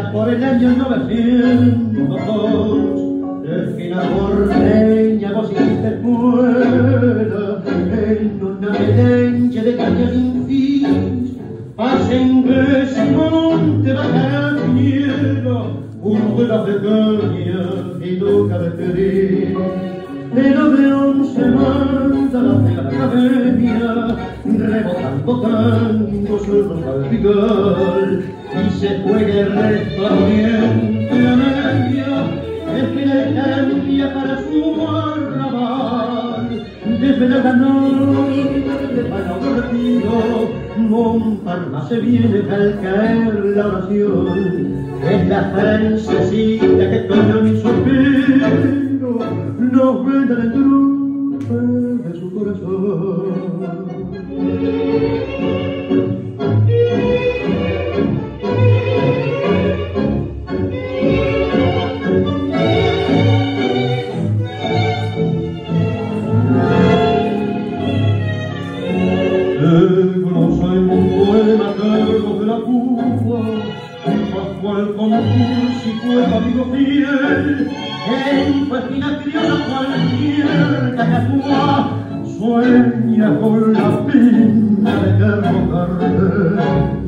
por el año 902, esquina porteña vos hiciste escuela en una melenche de caña sin fin. Hacen que si monte baja miedo, un vuelo de caña y nunca despedir. Pero de 11 mandas de la academia, rebotando tangos en los salpical, y se juega el resto a oriente a media, es que le cambia para su arrabal. Desde la noche para otro retiro, Montparnasse viene al caer la oración, es la francesita que con mi suspiro nos vende el trupe de su corazón. Pascual concurso y fue amigo fiel, en página criolla cualquier cacatúa sueña con la pinta de Carlos Gardel.